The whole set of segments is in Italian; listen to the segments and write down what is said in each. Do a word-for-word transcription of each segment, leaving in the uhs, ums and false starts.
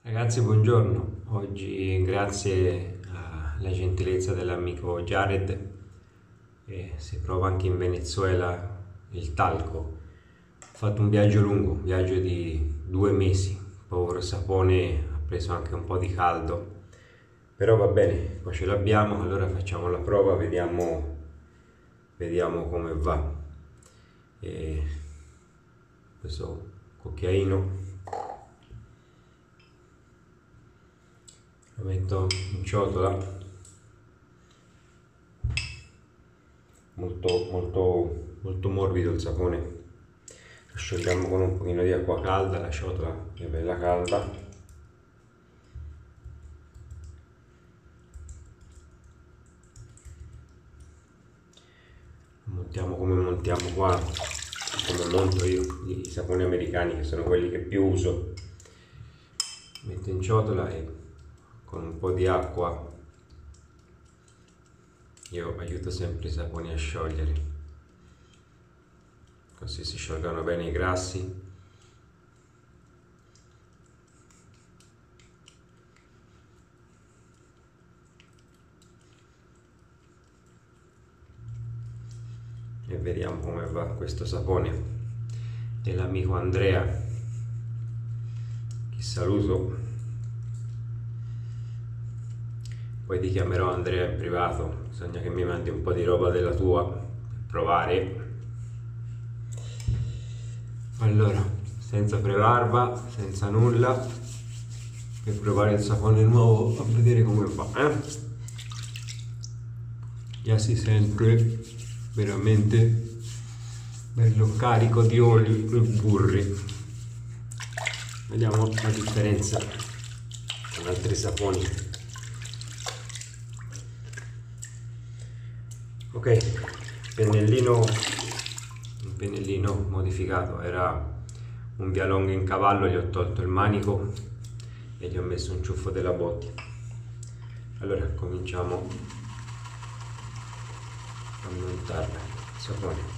Ragazzi, buongiorno. Oggi, grazie alla gentilezza dell'amico Jared, e si trova anche in Venezuela, il talco. Ho fatto un viaggio lungo, un viaggio di due mesi. Povero sapone, ha preso anche un po' di caldo, però va bene, qua ce l'abbiamo. Allora facciamo la prova, vediamo, vediamo come va. E questo cucchiaino lo metto in ciotola, molto molto molto morbido il sapone. Lo sciogliamo con un pochino di acqua calda, la ciotola è bella calda. Lo montiamo come montiamo qua, come monto io i saponi americani, che sono quelli che più uso. Metto in ciotola e con un po' di acqua io aiuto sempre i saponi a sciogliere, così si sciolgano bene i grassi. E vediamo come va questo sapone dell'amico Andrea, che saluto. Poi ti chiamerò Andrea in privato, bisogna che mi mandi un po' di roba della tua per provare. Allora, senza prevarba, senza nulla, per provare il sapone nuovo, a vedere come va, eh? Già si sente veramente bello carico di oli e burri. Vediamo la differenza con altri saponi. Ok, pennellino, un pennellino modificato, era un via longa in cavallo, gli ho tolto il manico e gli ho messo un ciuffo della Botti. Allora cominciamo a montare il sapone.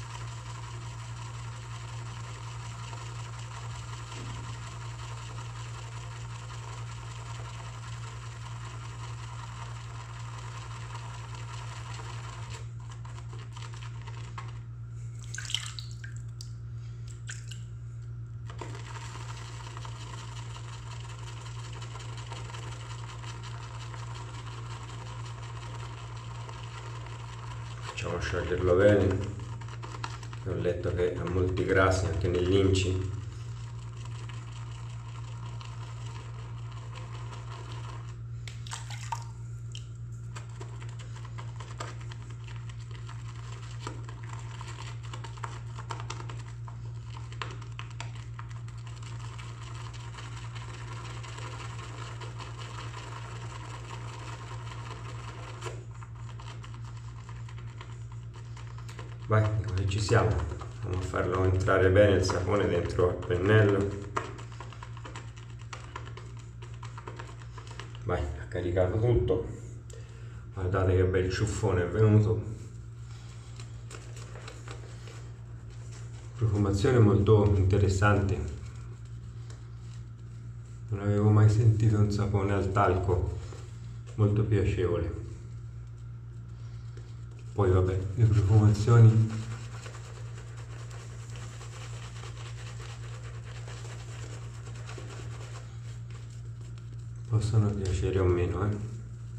Facciamo scioglierlo bene. Ho letto che ha molti grassi anche nell'inci. Vai, così ci siamo. Andiamo a farlo entrare bene il sapone dentro al pennello. Vai, ha caricato tutto. Guardate che bel ciuffone è venuto. Profumazione molto interessante. Non avevo mai sentito un sapone al talco molto piacevole. Poi vabbè, le profumazioni possono piacere o meno, eh.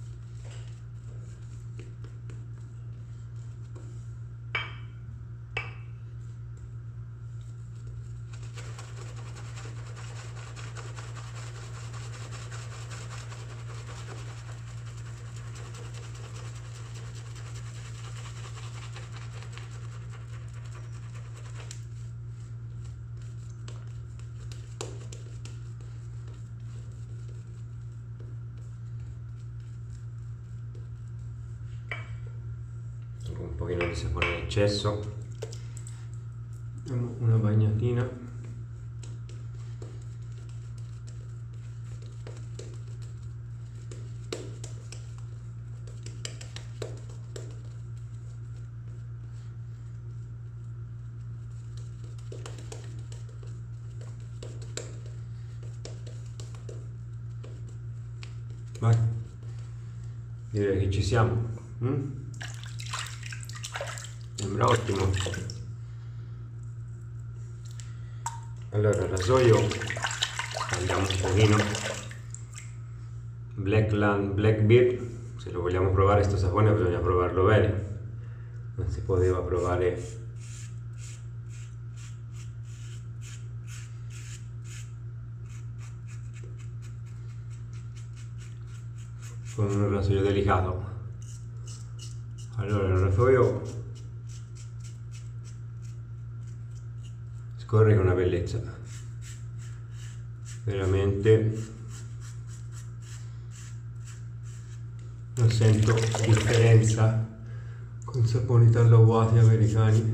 Un pochino di sapone in eccesso, diamo una bagnatina. Vai, direi che ci siamo. Mm? Sembra ottimo. Allora, il rasoio tagliamo un pochino. Blackland Blackbeard, se lo vogliamo provare sto sapone bisogna provarlo bene, non si poteva provare con un rasoio delicato. Allora il rasoio scorre con una bellezza, veramente non sento differenza con saponi tallawati americani,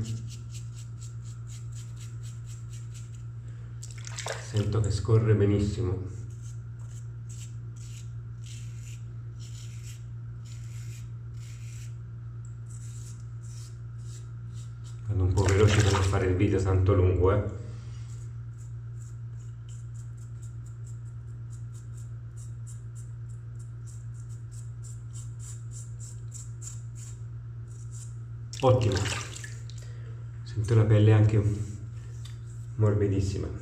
sento che scorre benissimo. Vado un po' veloce per non fare il video tanto lungo, eh. Ottimo, sento la pelle anche morbidissima.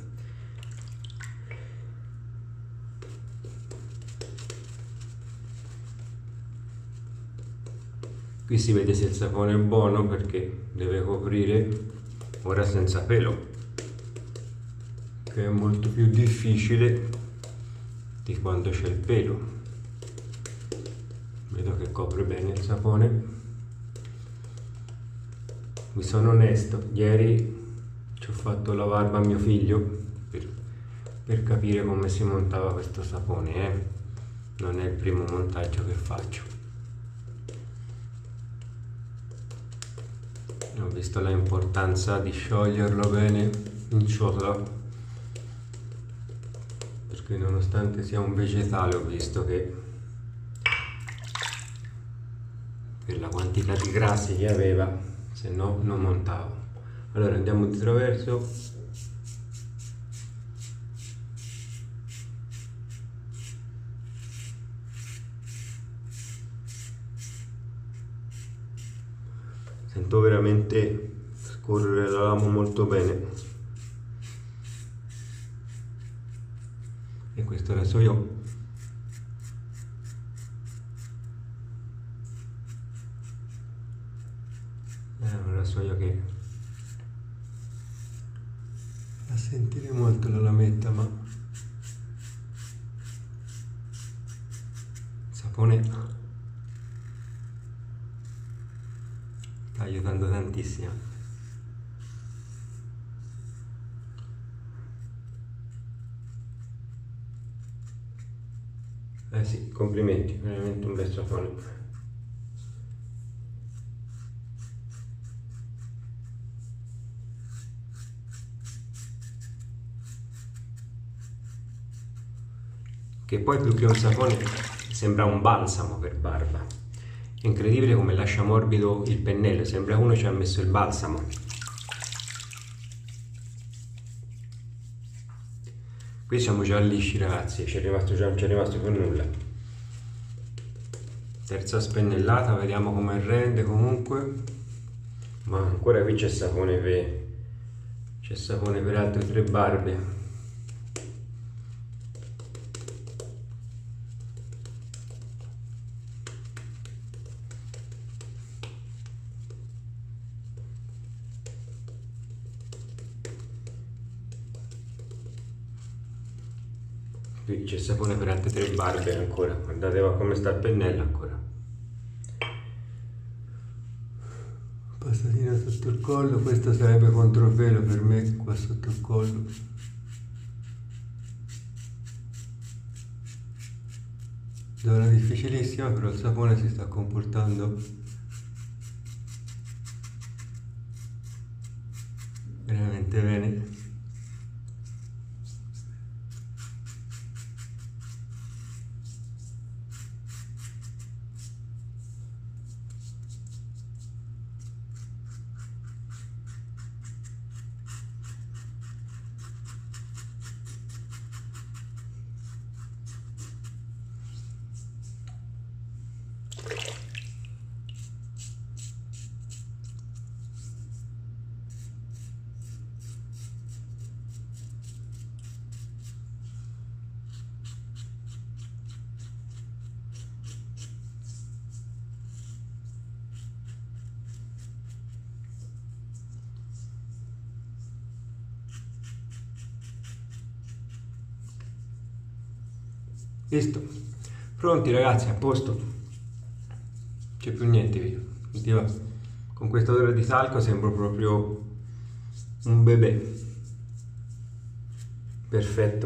Qui si vede se il sapone è buono perché deve coprire ora senza pelo, che è molto più difficile di quando c'è il pelo. Vedo che copre bene il sapone. Mi sono onesto, ieri ci ho fatto la barba a mio figlio per, per capire come si montava questo sapone, eh? Non è il primo montaggio che faccio. Ho visto l'importanza di scioglierlo bene in ciotola, perché nonostante sia un vegetale ho visto che per la quantità di grassi che aveva, se no non montavo. Allora andiamo di traverso. Sento veramente scorrere la lama molto bene. E questo rasoio è un rasoio che fa sentire molto la lametta, ma il sapone sta aiutando tantissimo. Eh sì, complimenti, veramente un bel sapone. Che poi più che un sapone sembra un balsamo per barba. È incredibile come lascia morbido il pennello, sembra uno ci ha messo il balsamo. Qui siamo già lisci ragazzi, ci è rimasto già, non ci è rimasto più nulla. Terza spennellata, vediamo come rende comunque. Ma ancora qui c'è sapone per c'è sapone per altre tre barbe. Qui c'è sapone per altre tre barbe ancora, guardate come sta il pennello ancora. Passatina sotto il collo, questa sarebbe controfelo per me, qua sotto il collo. Zona difficilissima, però il sapone si sta comportando veramente bene. Visto? Pronti ragazzi, a posto. C'è più niente, via. Con questo odore di talco sembro proprio un bebè. Perfetto.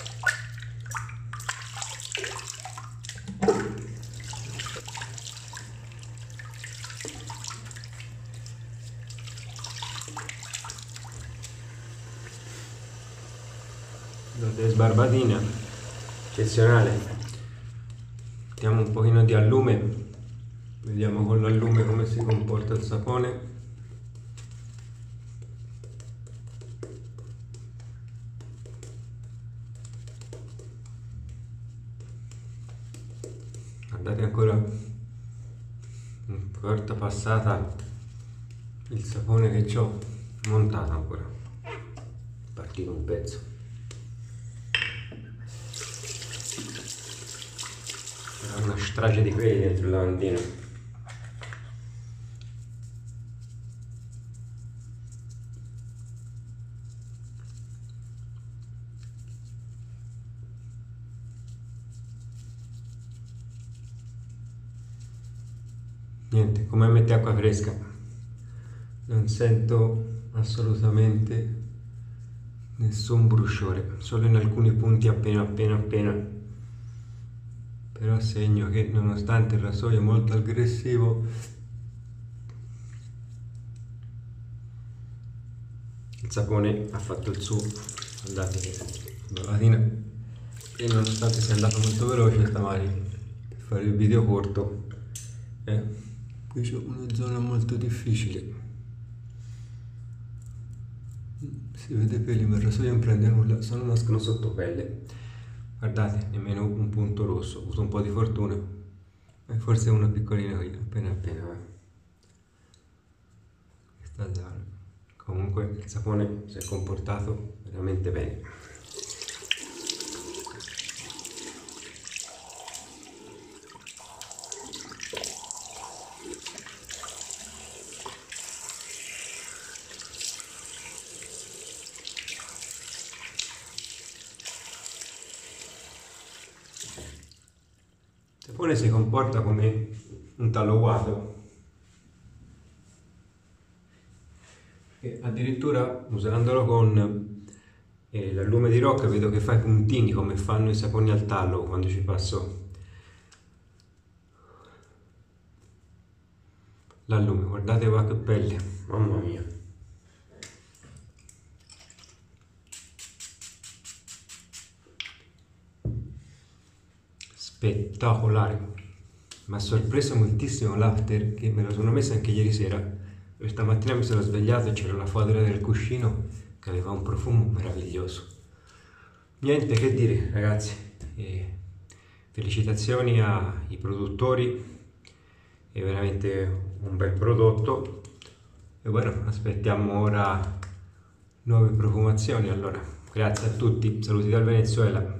Date sbarbatina, eccezionale. Mettiamo un pochino di allume, vediamo con l'allume come si comporta il sapone. Guardate ancora in quarta passata il sapone che ho montato ancora, partito un pezzo. C'era una strage di quelli dentro il lavandino. Niente, come mette acqua fresca, non sento assolutamente nessun bruciore, solo in alcuni punti appena appena appena. Però segno che nonostante il rasoio è molto aggressivo, il sapone ha fatto il suo. Guardate che lavatina, e nonostante sia andato molto veloce stamani per fare il video corto, eh, qui c'è una zona molto difficile, si vede peli ma il rasoio non prende nulla, solo nascono sotto pelle. Guardate, nemmeno un punto rosso, ho avuto un po' di fortuna, e forse una piccolina qui, appena appena. Questa zona. Comunque il sapone si è comportato veramente bene. Il sapone si comporta come un taloguato, e addirittura usandolo con eh, l'allume di rocca vedo che fa i puntini come fanno i saponi al tallo quando ci passo l'allume. Guardate qua che pelle, mamma mia. Spettacolare, mi ha sorpreso moltissimo l'after, che me lo sono messo anche ieri sera. Questa mattina mi sono svegliato e c'era la fodera del cuscino che aveva un profumo meraviglioso. Niente che dire ragazzi, e felicitazioni ai produttori, è veramente un bel prodotto. E bueno, aspettiamo ora nuove profumazioni. Allora, grazie a tutti, saluti dal Venezuela.